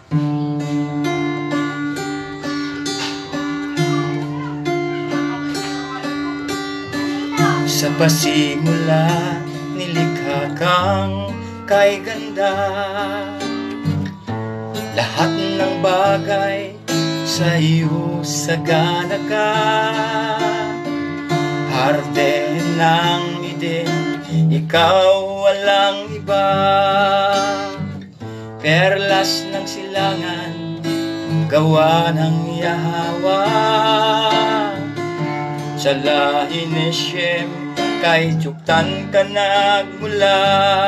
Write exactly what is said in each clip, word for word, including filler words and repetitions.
Sa pasimula, nilikha kang kay ganda. Lahat ng bagay sa iyo sagana ka. Hardin ng Eden, ikaw walang iba. Perlas ng silangan, gawa ng Yahweh. Sa lahi ni Shem, kay Joktan ka nagmula.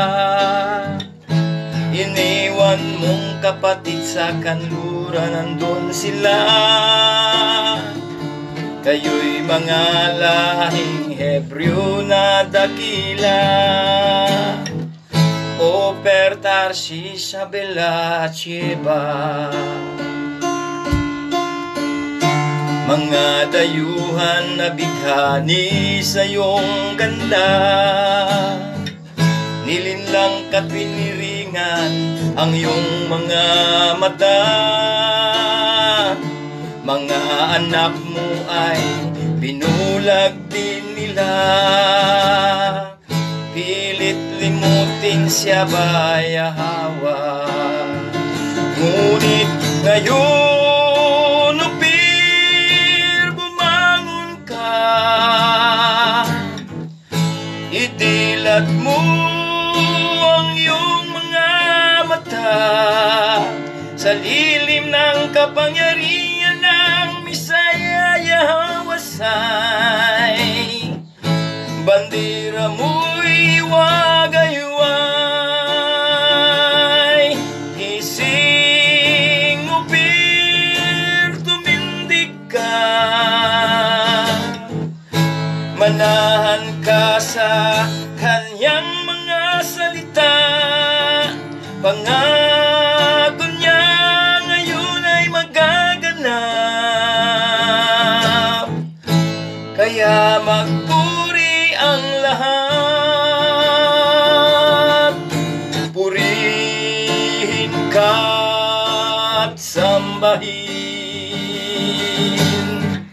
Iniwan mong kapatid sa kanluran, nandun sila. Kayo'y mga lahing Hebreo na dakila. Oper, Tarsis, Abela at Sheba. Mga dayuhan na bighani sa iyong ganda. Nilinlang ka't piniringan ang iyong mga mata. Mga anak mo ay binulag din nila. Pilit limutin siya ba Yahweh. Ngunit ngayon Upir, bumangon ka. Idilat mo ang iyong mga mata sa lilim ng kapangyarihan ng Misaya Yahweh. Bandera mo'y wagayway. Gising Upir, tumindig ka. Manahan ka sa kanyang mga salita. Pangako niya ngayon ay magaganap. Kaya magpuri ang lahat. Purihin ka at sambahin.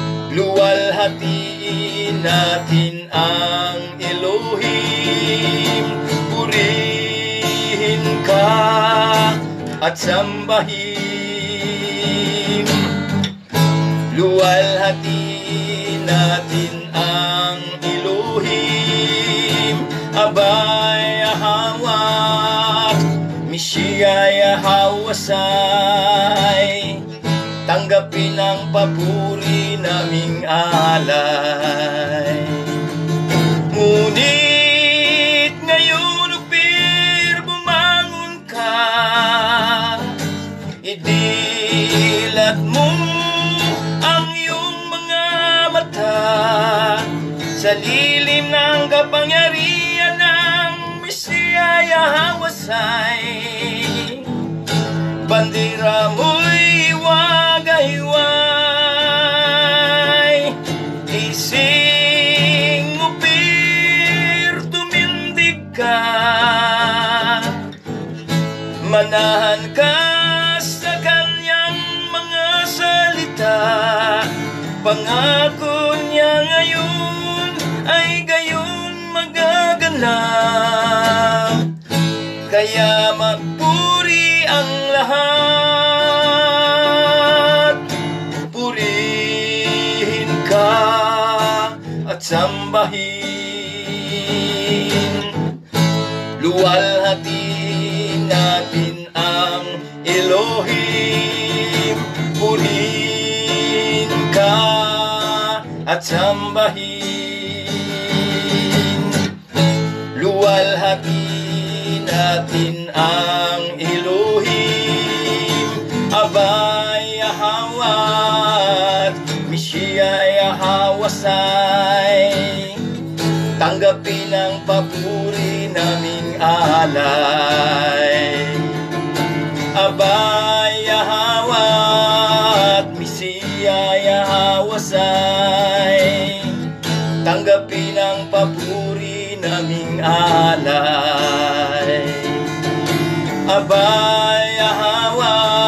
Luwalhatiin natin ang Elohim. Purihin ka at sambahin. Luwalhatiin natin ang Elohim. Abay Yahweh, Mishiya Yahweh. Tanggapin ang papuri naming alay. Ngunit ngayon Upir, bumangon ka. Idilat mo ang iyong mga mata sa lilim ng kapangyarihan ng Misya Yahweh. Bandera mo'y wagayway. Gising Upir, tumindig ka. Manahan ka sa kanyang mga salita. Pangako niya ngayon ay gayon magaganap. Kaya magpuri ang lahat. Purihin ka at sambahin. Luwalhatiin natin ang Elohim. Purihin ka at sambahin. Luwalhatiin natin ang Elohim. Abay Yahweh, Mishiya Yahweh. Tanggapin ang papuri naming alay. Abay Yahweh, Mishiya Yahweh. Tanggapin ang papuri naming alay. Abay Yahweh,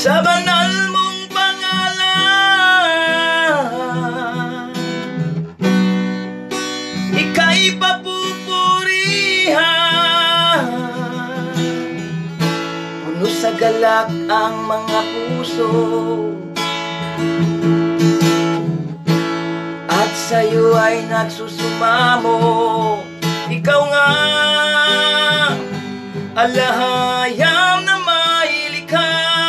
sa banal mong pangalan. Ika'y papupurihan, puno sa galak ang mga puso, at sa'yo ay nagsusumamo. Ikaw nga, alahayam na may likha.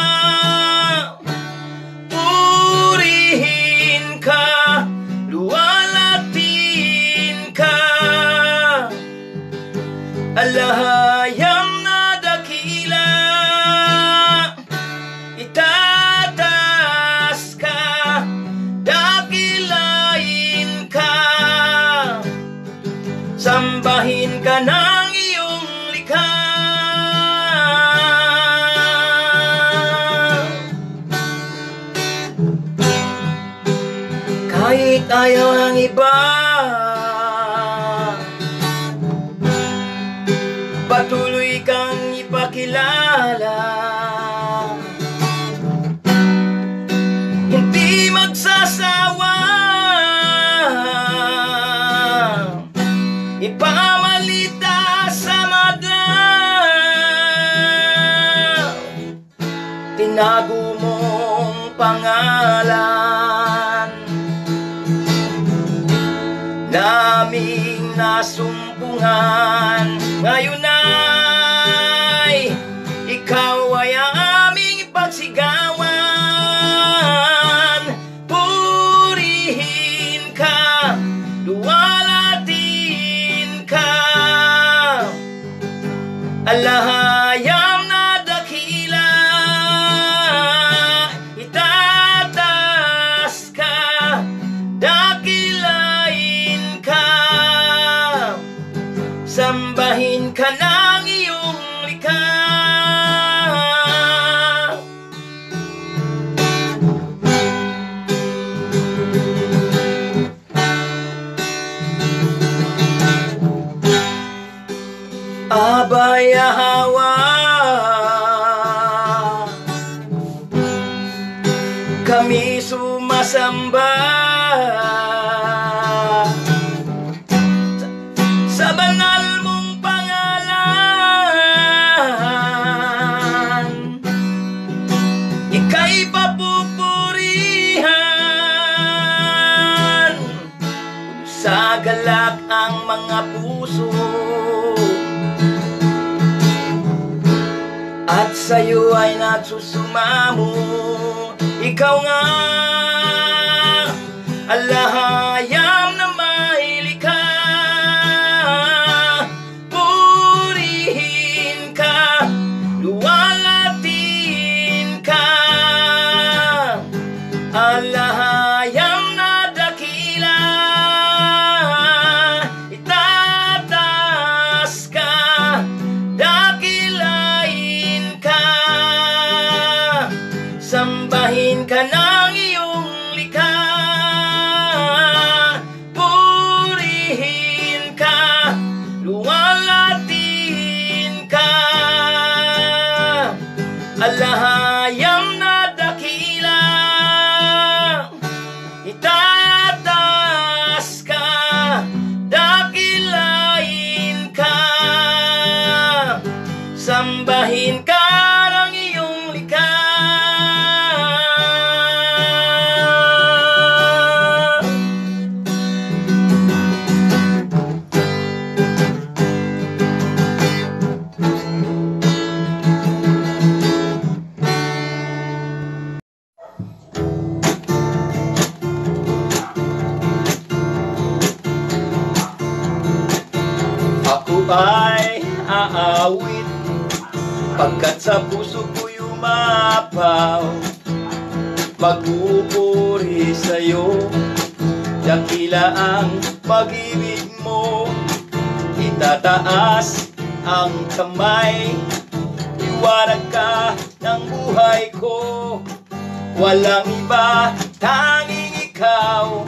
Purihin ka, luwalatin ka, alahayam na dakila. Itataas ka, dakilain ka, sambahin ka ng iyong likha. Kahit ayaw ng iba, patuloy kang ipakilala. Hindi magsasawa ipamalita sa madla, tinago mong pangalan, naming nasumpungan. Ngayon ay ikaw ay aming pagsigawan. Purihin ka, luwalatin ka, alahayam na dakila. Itataas ka, dakilain ka, sambahin ka ng iyong likha. Abay Yahwa, kami sumasamba sa banal mong pangalan. Ika'y papupurihan, sa galak ang mga puso, at sa'yo ay nagsusumamo. Ikaw nga, alahayam na may likha. Purihin ka, luwalatin ka, alahayam na dakila. Itataas ka, dakilain ka, sambahin ka ng iyong likha. Purihin ka, luwalatin ka, alahayam na dakila. Itataas ka, dakilain ka, sambahin ka ng iyong likha. Ako ay aawit, pagkat sa puso ko'y umapaw. Magpupuri sa'yo, dakila ang pag-ibig mo. Itataas ang kamay, liwanag ka ng buhay ko. Walang iba, tanging ikaw,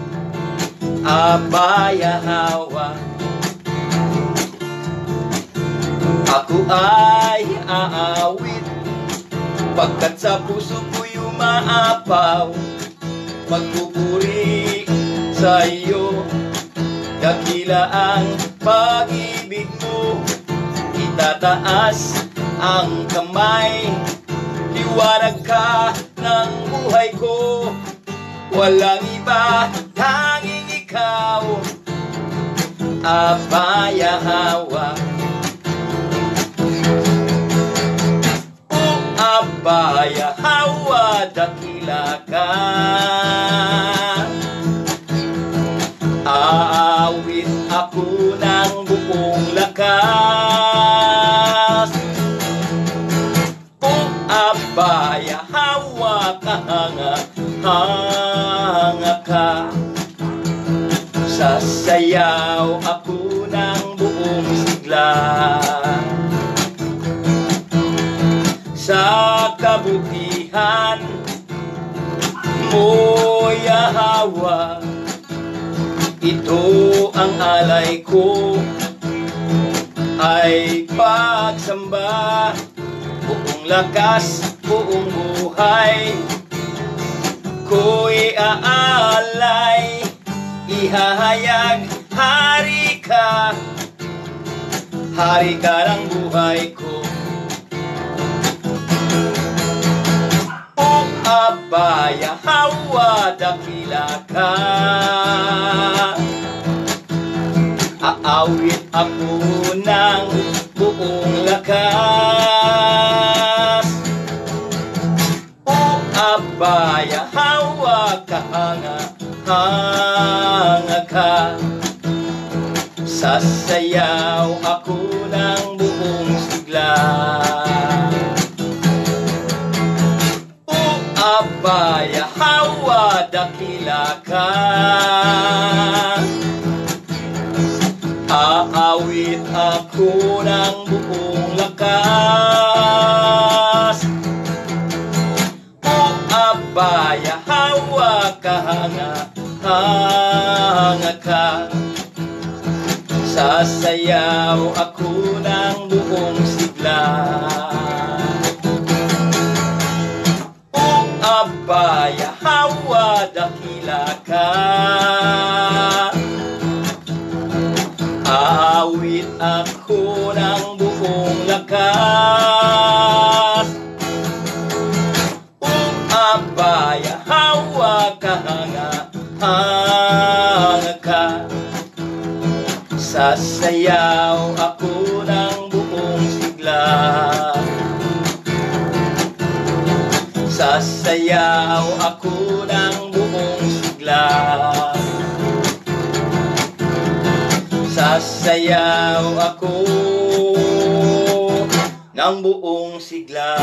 Abay Yahwa. Ako ay aawit, Pagkat sa puso ko'y umaapaw, magpupuri sa iyo. Dakila ang pag-ibig mo, itataas ang kamay. Liwanag ka ng buhay ko, walang iba, tanging ikaw. Abaya Hawa, o Abaya Hawa, dakila ka. Aawit ako ng buong lakas, o Abaya Hawa, kahanga hanga ka. Sasayaw ako ng buong sigla sa kabutihan mo, Yahwa. Ito ang alay ko, ay pagsamba. Buong lakas, buong buhay ko'y aalay. Ihahayag, hari ka, hari ka ng buhay ko. O Abaya Hawa, dakila ka. Aawit ako ng buong lakas, o Abaya Hawa, kahanga hanga ka. Sasayaw ako ng buong sigla, o Abaya Hawa, dakila ka. Aawit ako ng buong lakas, o Abaya Hawa, kahanga hanga ka. Sasayaw ako ng buong sigla, o Abaya Hawa, dakila ka. Aawit ako ng buong lakas, o Abaya Hawa, kahanga hanga ka. Sasayaw ako ng buong sigla, sasayaw ako ng buong sigla, sasayaw ako ng buong sigla.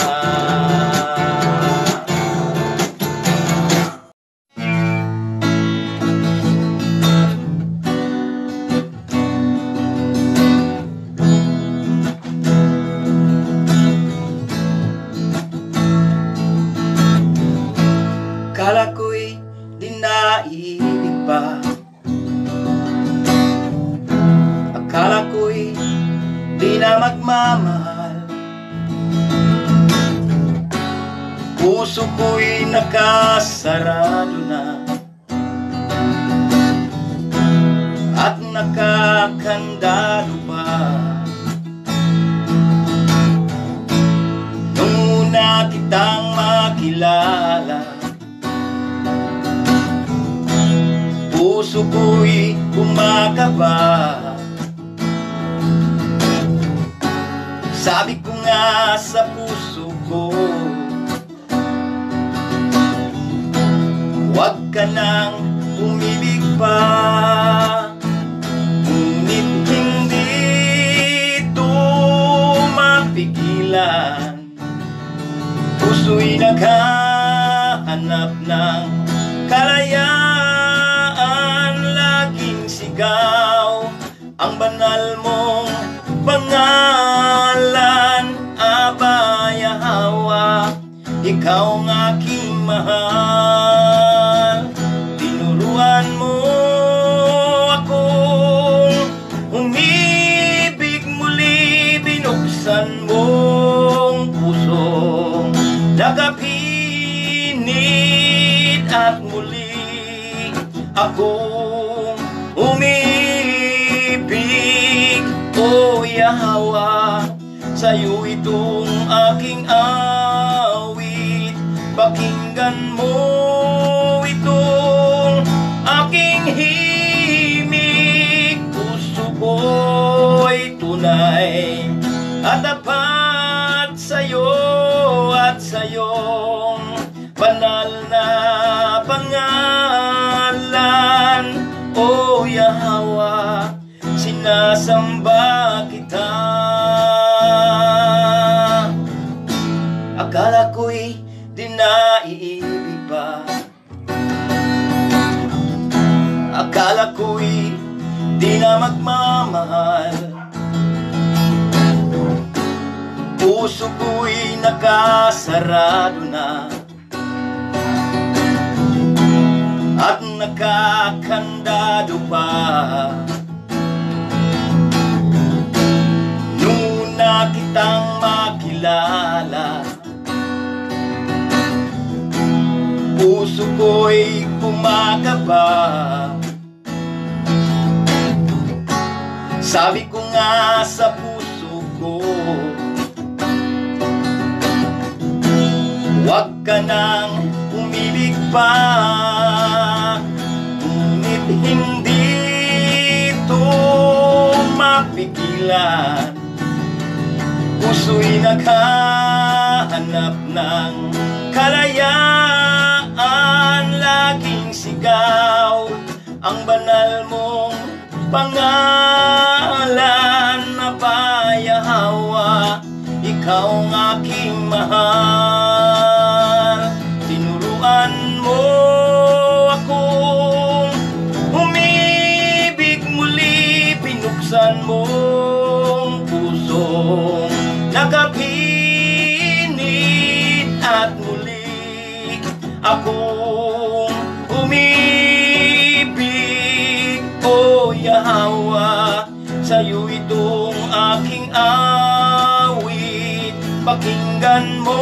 Akala ko'y di naiibig pa, akala ko'y di na magmamahal. Puso ko'y nakasarado na at nakakandado pa. Nung una kitang makilala, puso ko'y kumakaba. Sabi ko nga sa puso ko, huwag ka nang umibig pa. Ngunit hindi ito mapigilan, puso'y naghahanap ng kalayaan. Laging sigaw ang banal mong pangalan, Abaya Hawa, ikaw ang aking mahal. Tinuruan mo akong umibig muli, binuksan mong puso nagapinit at muli akong umibig. O Yahwa, sa'yo itong aking awit, pakinggan mo itong aking himig. Puso ko'y tunay at tapat sa'yo at sa'yong banal na pangalan. O Yahwa, sinasamba kita. Akala ko'y di naiibig pa, akala ko'y di na magmamahal, puso ko'y nakasarado na at nakakandado pa. Nung na kitang makilala, puso ko'y kumakaba. Sabi ko nga sa puso ko, huwag ka nang umibig pa. Ngunit hindi ito mapigilan, puso'y naghahanap ng kalayaan. Laging sigaw ang banal mong pangalan. Aba Yahwa, ikaw ang aking mahal. Tinuruan mo akong umibig muli, binuksan mong pusong nagapinit at muli akong umibig. O Yahwa, sa'yo itong aking awit, pakinggan mo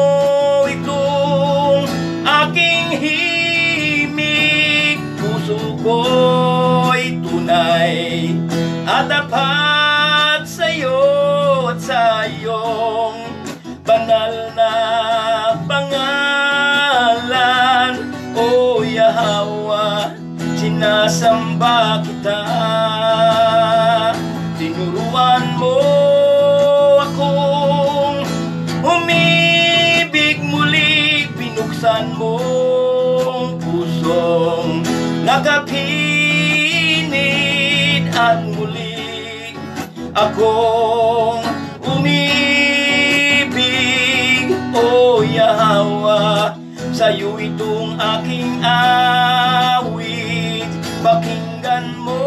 itong aking himig. Puso ko'y tunay at tapat sa'yo at sa iyong banal na pangalan. O Yahwa, sinasamba kita. Tinuruan mo akong umibig muli, binuksan mong pusong nagapinit at muli akong umibig. O Yahwa, sa'yo itong aking awit, pakinggan mo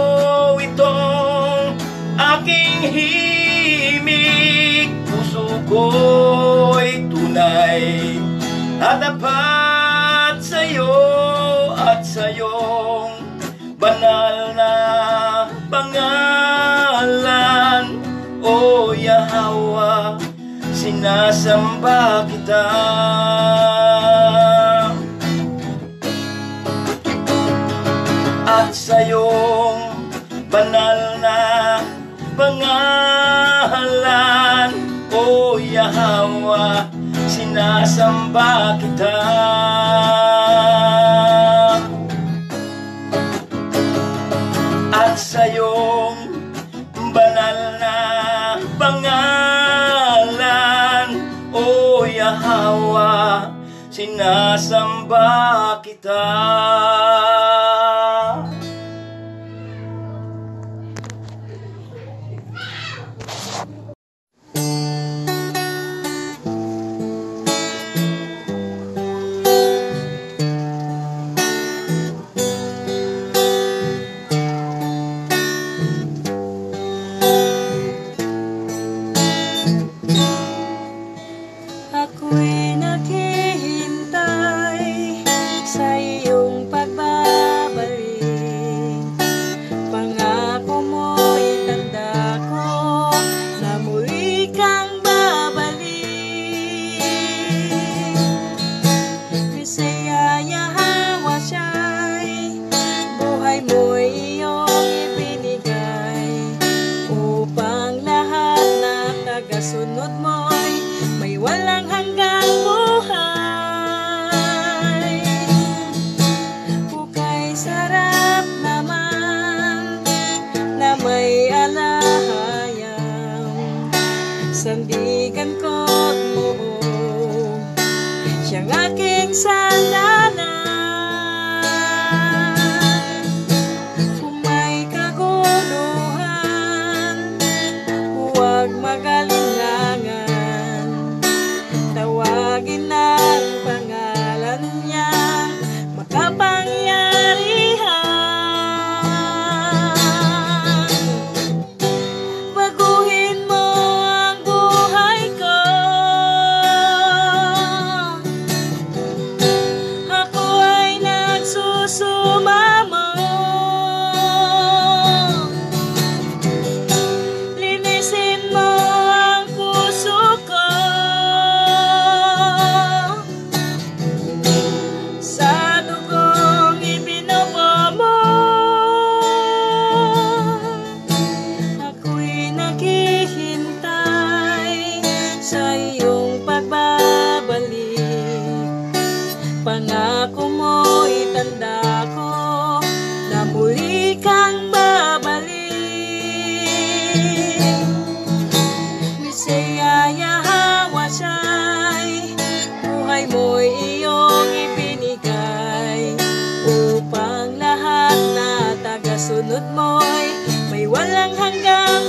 itong aking himig. Puso ko'y tunay at tapat sa'yo at sa'yong banal na pangalan. O Yahwa, sinasamba kita. At sa'yong banal na pangalan. O Yahwa, sinasamba kita. At sa'yong banal na pangalan. O Yahwa, sinasamba kita. Ako'y naghihintay sa iyong sandigan ko't moo, siyang aking sandalan. Kung may kaguluhan, huwag magalinlangan, tawagin ang pangalan niya, makapangyarihan. Baguhin mo ang buhay ko, ako ay nagsusumamo. Linisin mo ang puso ko, sa dugong ibinubo mo. Ako'y naghihintay sa iyong pagbabalik. Pangako mo'y tanda ko na muli kang babalik. Misayaya hawasay, buhay mo'y iyong ibinigay, upang lahat na tagasunod mo'y may walang hanggang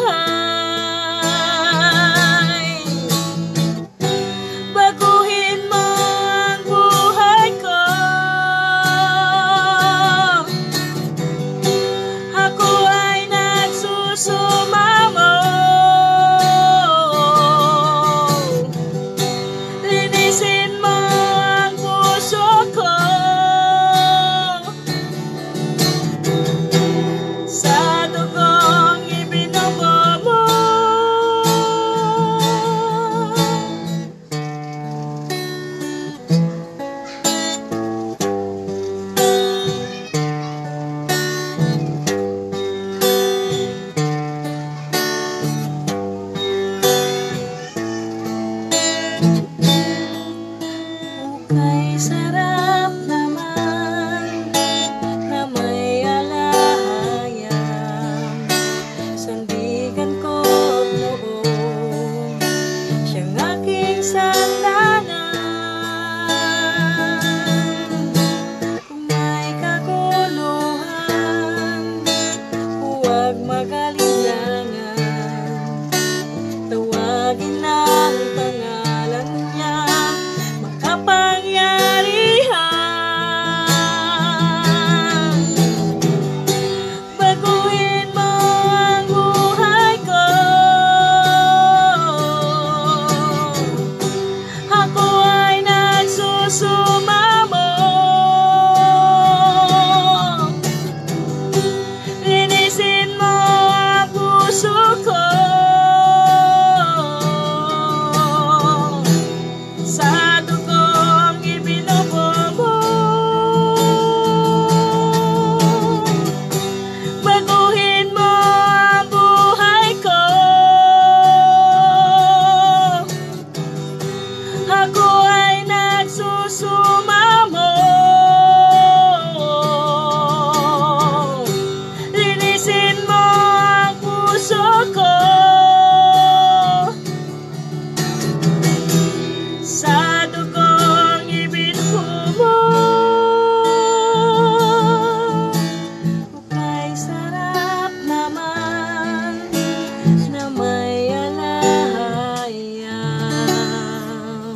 buhay. Baguhin mo ang buhay ko, ako ay nagsusumamo. Linisin mo ang puso ko, sa dugong ibinubo mo. Ukay sarap naman na may alahayam, sandigan ko't noo, siyang aking sandalan. Kung may kaguluhan, huwag magalinlangan, tawagin ang pangalan niya, makapangyarihan. Baguhin mo ang buhay ko, ako ay nagsusumamo. Linisin mo ang puso ko, sa dugong ibinubo mo. Baguhin mo ang buhay ko, ako ay nagsusumamo. Linisin mo ang puso ko, sa dugong ibinubo mo. Ukay sarap naman na may alahayam.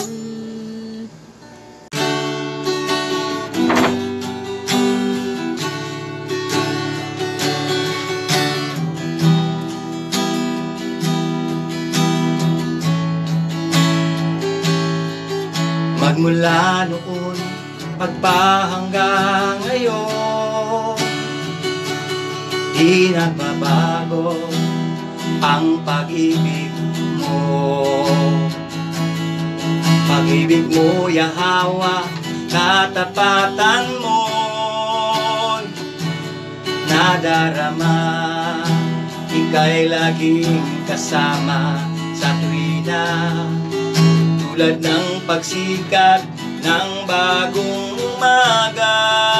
Magmula noon pagpahanggang ngayon, di nagbabago ang pag-ibig mo. Pag-ibig mo, Yahawa, katapatan mo nadarama. Ika'y laging kasama sa tuwina, tulad ng pagsikat ng bagong umaga.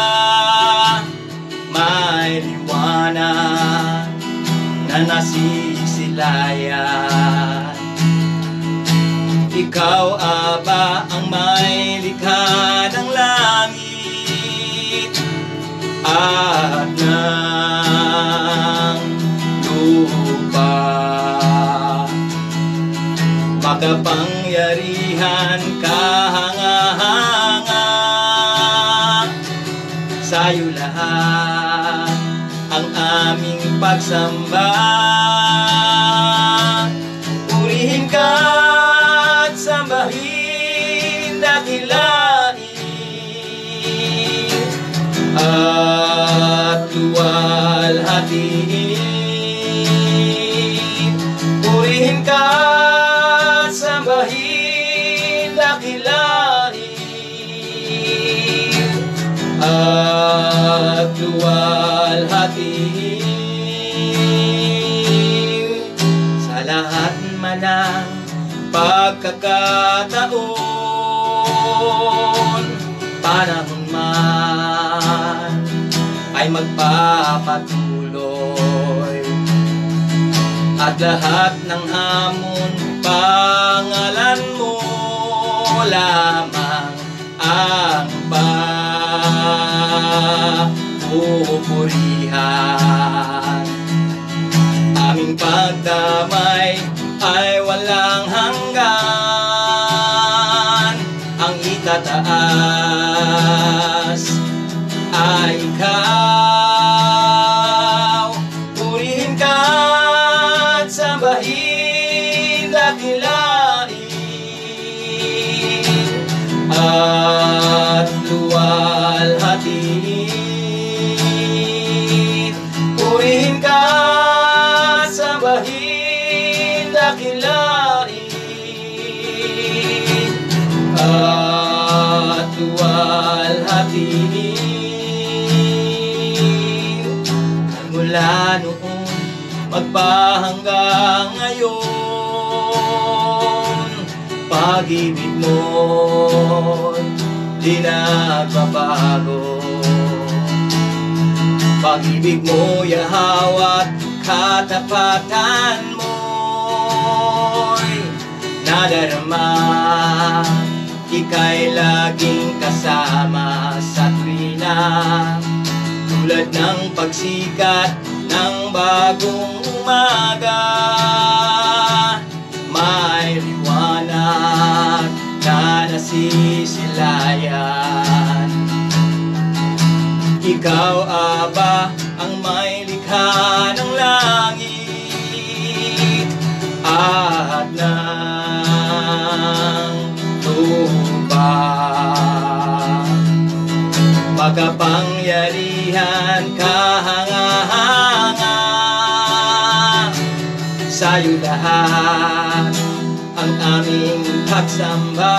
May liwanag na nasisilayan Ikaw, Aba, ang may likha ng langit at ng lupa. Makapangyarihan, kahanga-hanga, sa'yo lahat ang aming pagsamba. Purihin ka at sambahin, dakilain at luwalhatiin. Purihin ka at sambahin, dakilain at luwalhatiin. Sa lahat man ng pagkakataon, panahon man ay magpapatuloy, at lahat ng hamon, pangalan mo lamang ang papupurihan. Aming pagdamay ay walang hanggan, ang itataas ay ikaw. Purihin ka at sambahin, dakilain at luwalhatiin. Purihin ka at sambahin, dakilain at luwalhatiin. Mula noon magpahanggang ngayon, pag-ibig mo'y di nagbabago. Pag-ibig mo, Yahweh, at katapatan mo'y nadarama. Ika'y laging kasama sa tuwina, tulad ng pagsikat ng bagong umaga. May liwanag na nasisilayan. Ikaw, Aba, ang may likha ng langit at ng lupa. Makapangyarihan, kahanga-hanga, sa'yo lahat ang aming pagsamba.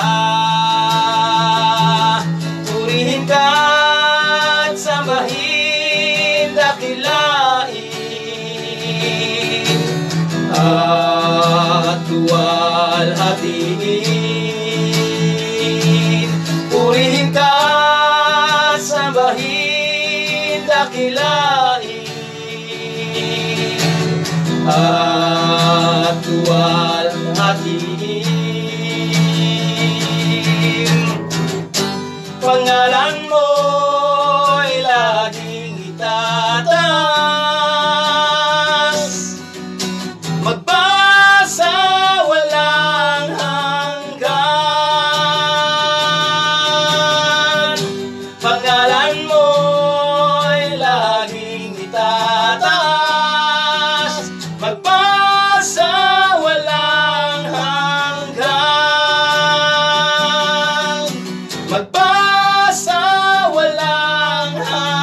Purihin ka at sambahin, dakilain at luwalhatiin. Purihin ka at sambahin, dakilain at luwalhatiin. Pangalan mo'y laging itataas, magpasa walang hanggan. Pangalan mo'y laging itataas, magpasa walang hanggan. Magpasa walang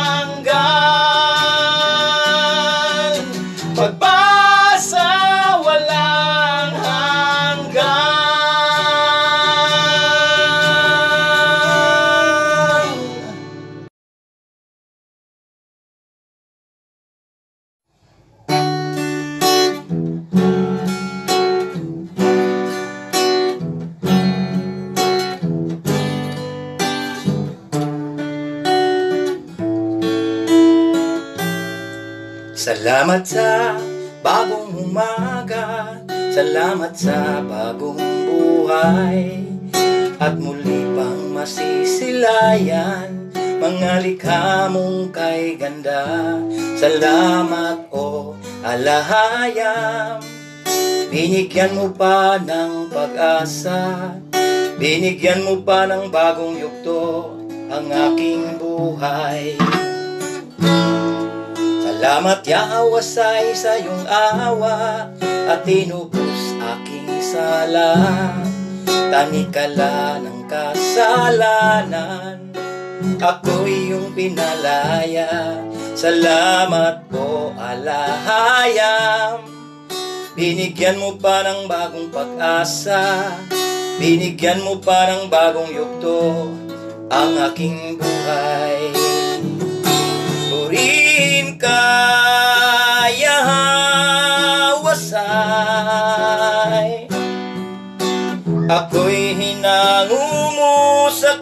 hanggan. Magpasa walang hanggan. Salamat sa bagong umaga, Salamat sa bagong buhay at muli pang masisilayan mga likha mong kay ganda. Salamat o alahayam, binigyan mo pa ng pag-asa, binigyan mo pa ng bagong yugto ang aking buhay. Salamat Yahweh sa iyong awa at tinubos aking sala. Tanikala ng kasalanan, ako'y iyong pinalaya. Salamat po alahayam, binigyan mo pa ng bagong pag-asa, binigyan mo pa ng bagong yugto ang aking buhay. Purihin ka, Yahweh, ako'y hinango mo sa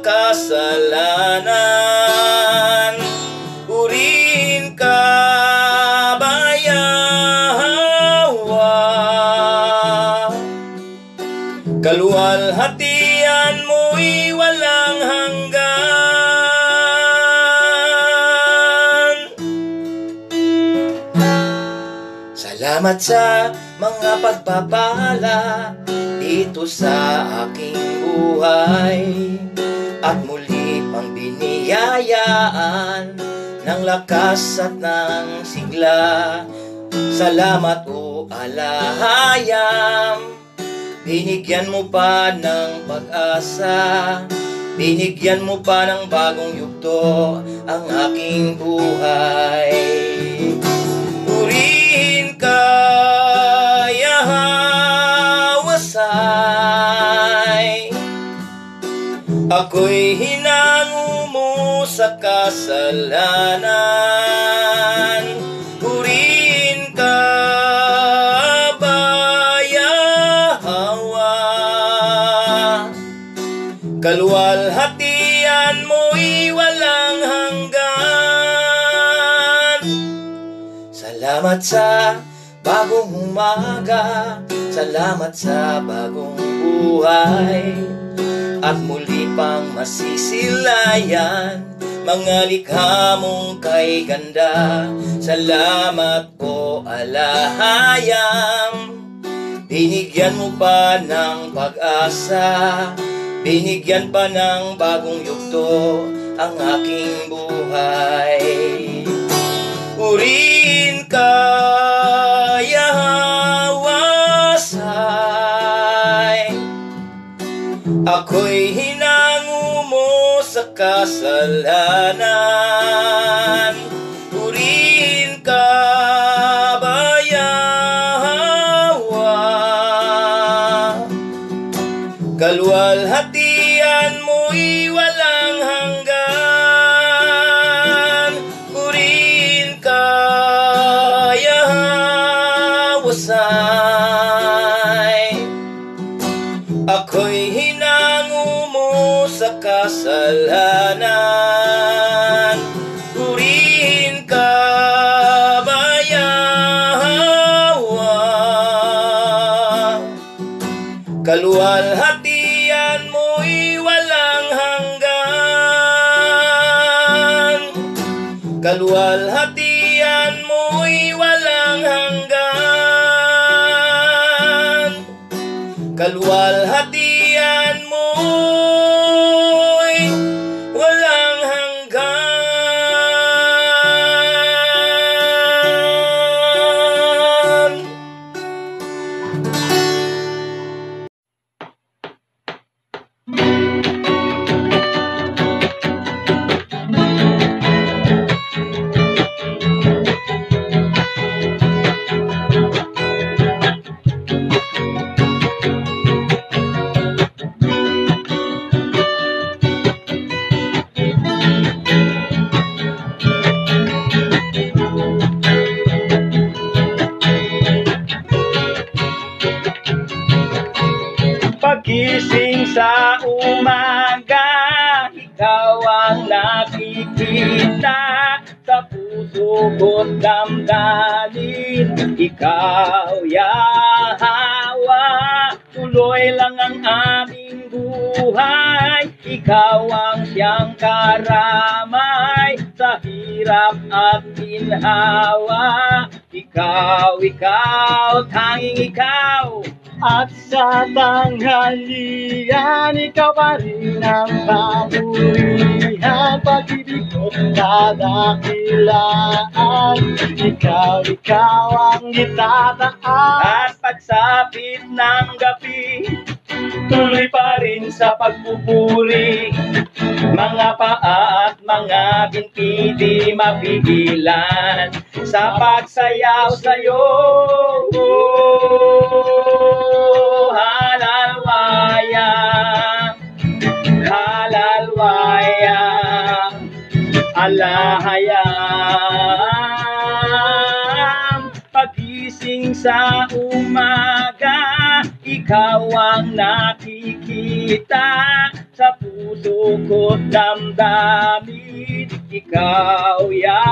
kasalanan. Purihin ka, Yahweh, kaluwalhatian mo'y walang hanggan. Salamat sa mga pagpapala dito sa aking buhay at muli pang biniyayaan ng lakas at ng sigla. Salamat o alahayam, binigyan mo pa ng pag-asa, binigyan mo pa ng bagong yugto ang aking buhay. Purihin ka, ako'y hinango mo sa kasalanan. Purihin ka, Yahweh, kaluwalhatian mo'y walang hanggan. Salamat sa bagong umaga, salamat sa bagong buhay at muli pang masisilayan mga likha mong kay ganda. Salamat po alahayam, binigyan mo pa ng pag-asa, binigyan pa ng bagong yugto ang aking buhay. Purihin ka, ako'y hinango mo sa kasalanan. Purihin ka, Yahweh, kaluwalhatian mo'y walang hanggan. Purihin ka, Yahweh, ako'y hinango mo sa kasalanan. Purihin ka, Yahweh, kaluwalhatian mo'y walang hanggan. Kaluwalhatian mo'y walang hanggan. Kaluwalhatian mo'y walang hanggan. Pagising sa umaga, ikaw ang nakikita sa puso ko't damdamin. Ikaw, Yahweh, tuloy lang ang aming buhay. Ikaw ang siyang karamay sa hirap at ginhawa. Ikaw, ikaw, tanging ikaw. At sa tanghalian, ikaw pa rin ang papurihan. Pag-ibig ko't dadakilaan. Ikaw, ikaw ang itataas. At pagsapit ng gabi, tuloy pa rin sa pagpupuri. Mga paa at mga binti di mapigilan sa pagsayaw sa'yo. Halalwayang, halalwayang, alahayang. Pagising sa umaga, ikaw ang nakikita sa puso ko't damdamin. Ikaw,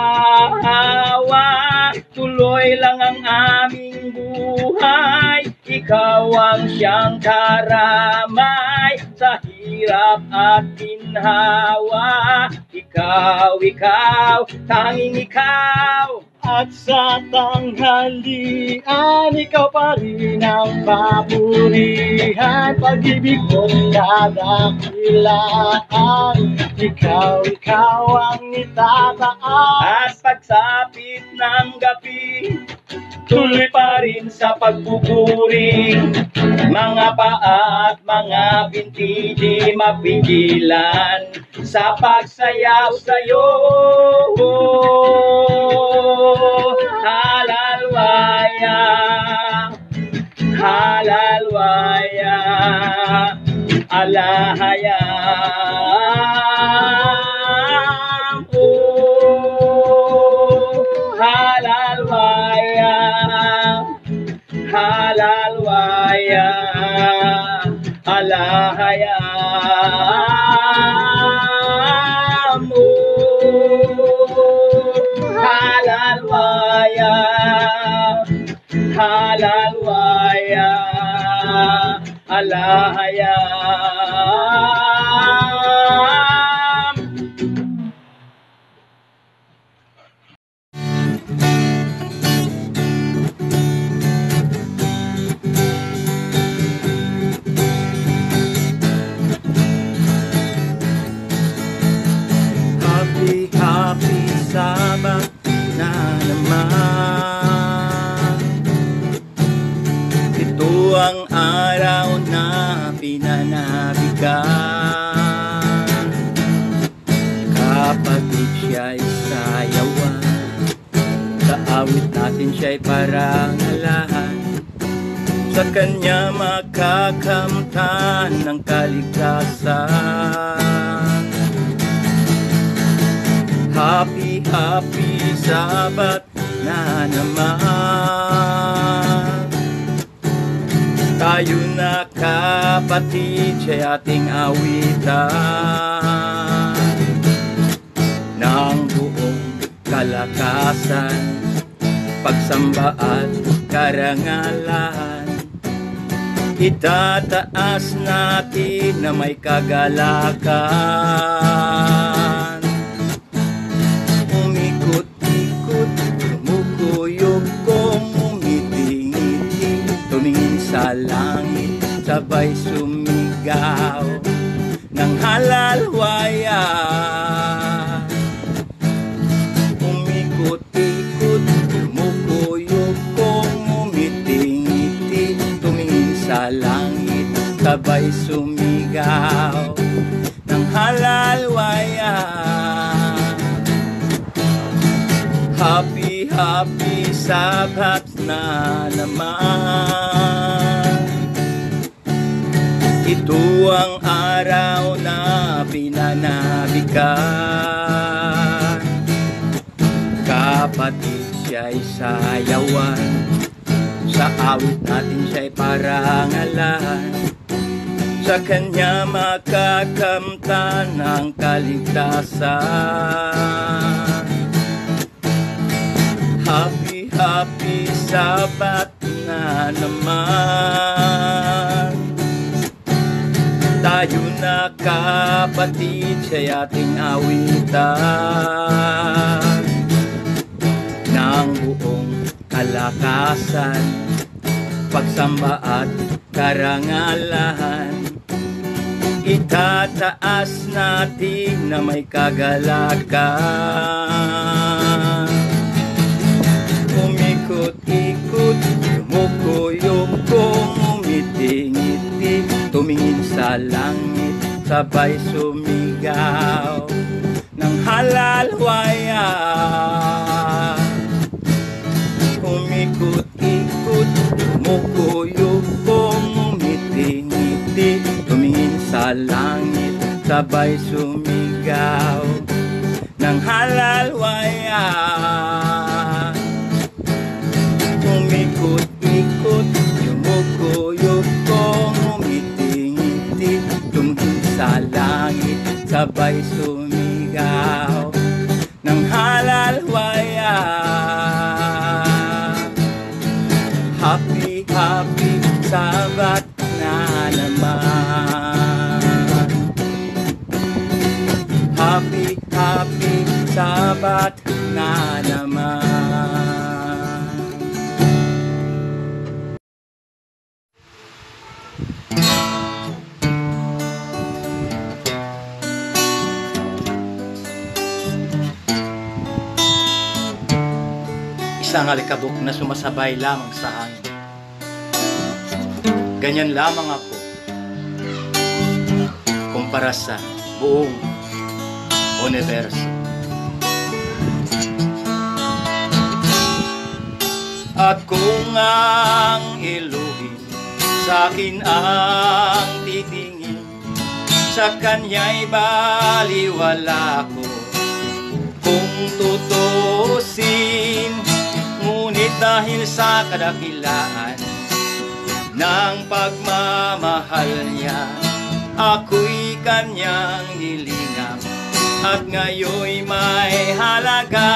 Yahweh, tuloy lang ang aming buhay. Ikaw ang siyang karamay sa hirap at ginhawa. Ikaw, ikaw, tanging ikaw. At sa tanghalian, ikaw pa rin ang papurihan. Pag-ibig mo't dadakilaan. Ikaw, ikaw ang itataas. At pagsapit ng gabi, tuloy pa rin sa pagpupuri. Mga paa at mga binti di mapigilan sa pagsayaw sa'yo. Halalwaya, halalwaya, alahayang. Oh, halalwaya, halalwaya, alahayang. Oh, halalwaya, halalwaya, alahayang. Happy, happy Sabbath na naman. Ito ang araw na pinanabigan. Kapatid siya'y sayawan, sa awit natin siya'y parangalahan. Sa kanya makakamtan ng kaligtasan. Happy, happy Sabbath na naman. Tayo na kapatid, siya'y ating awitan ng buong kalakasan, pagsamba at karangalan. Itataas natin na may kagalakan. Umikot-ikot, lumukuyog, umiti-ngiti, tumingin sa langit, sabay sumigaw ng halalwaya. Umikot-ikot, lumukuyog, umiti-ngiti, tumingin sa langit, sabay sumigaw ng halalwaya. Happy, happy Sabbath na naman. Ito ang araw na pinanabikan. Kapatid siya'y sayawan, sa awit natin siya'y parangalan. Sa kanya makakamtan ng kaligtasan. Happy, happy Sabbath na naman. tayo na kapatid siya'y ating awitan ng buong kalakasan, pagsamba at karangalan. Itataas natin na may kagalakan. Umikot-ikot, yumuko-yuko, ngumiti-ngiti, tumingin sa langit, sabay sumigaw ng halalwaya. Umikot-ikot, yumuko-yuko, ngumiti-ngiti, tumingin sa langit, sabay sumigaw ng halalwaya. Umikot-ikot, yumuko-yuko, ngumiti-ngiti, tumingin sa langit, sabay sumigaw ng halalwaya. Happy, happy Sabat na naman. Happy, happy Sabat na naman. Isang alikabok na sumasabay lamang sa hangin. Ganyan lamang ako kumpara sa buong universo. At kung ang iluhin sa akin ang titingin, sa kanya'y baliwala ko kung tutusin. Ngunit dahil sa kadakilaan ng pagmamahal niya, ako'y kanyang nilingam at ngayon'y may halaga.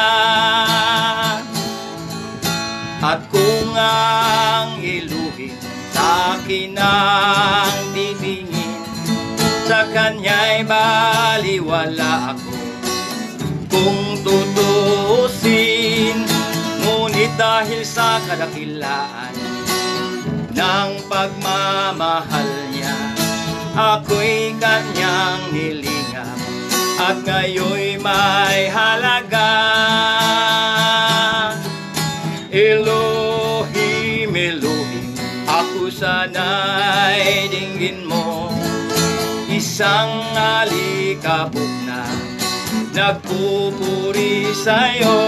At kung ang iluhin sa akin ang titingin, sa kanya'y baliwala ako kung tutusin. Ngunit dahil sa kadakilaan ng pagmamahal niya, ako'y kanyang nilingam at ngayon'y may halaga. Elohim, Elohim, ako sana'y dinggin mo. Isang alikabok na nagpupuri sa'yo.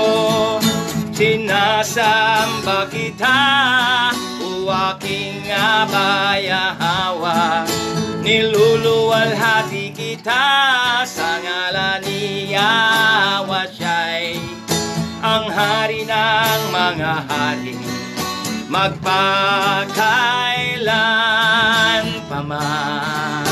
Sinasamba kita, o aking abayahawa. Niluluwalhati kita sa ngalan ni Yahweh. Siya'y ang hari ng mga hari, magpakailan paman.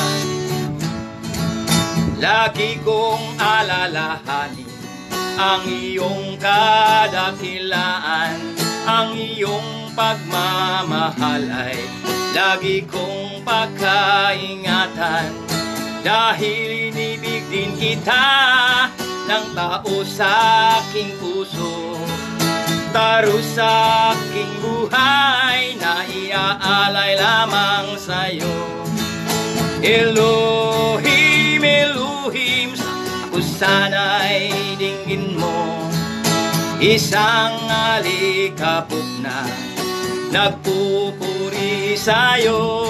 Lagi kong alalahanin ang iyong kadakilaan, ang iyong pagmamahal ay lagi kong pagkaingatan. Dahil inibig din kita ng tao sa aking puso, taro sa aking buhay na iaalay lamang sa'yo. Elohim, Elohim, ako sana'y dinggin mo. Isang alikabok na nagpupuri sa'yo.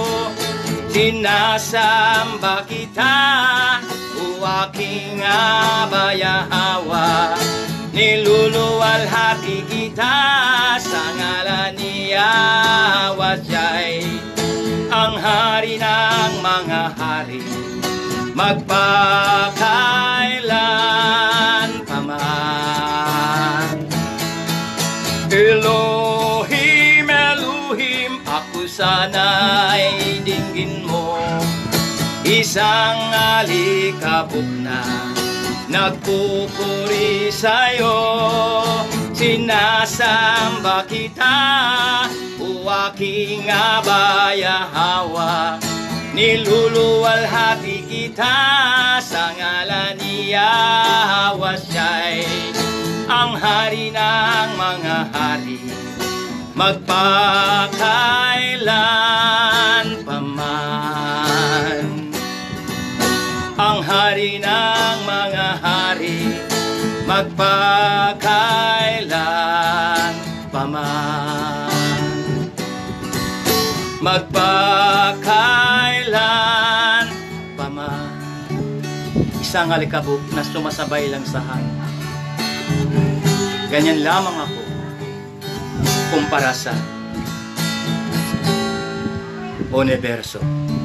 Sinasamba kita, o aking abayahawa. Niluluwalhati kita sa ngalan ni Yahweh. Siya'y ang hari ng mga hari, magpakailan paman. Elohim, Elohim, ako sana'y dinggin mo. Isang alikabok na nagpupuri sa'yo. Sinasamba kita, o aking abayahawa. niluluwalhati kita sa ngalan ni Yahweh. Siya'y ang hari ng mga hari, magpakailan paman. Ang hari ng mga hari, magpakailan paman. Magpakailan paman. Isang alikabok na sumasabay lang sa hangin. Ganyan lamang ako kumpara sa universo.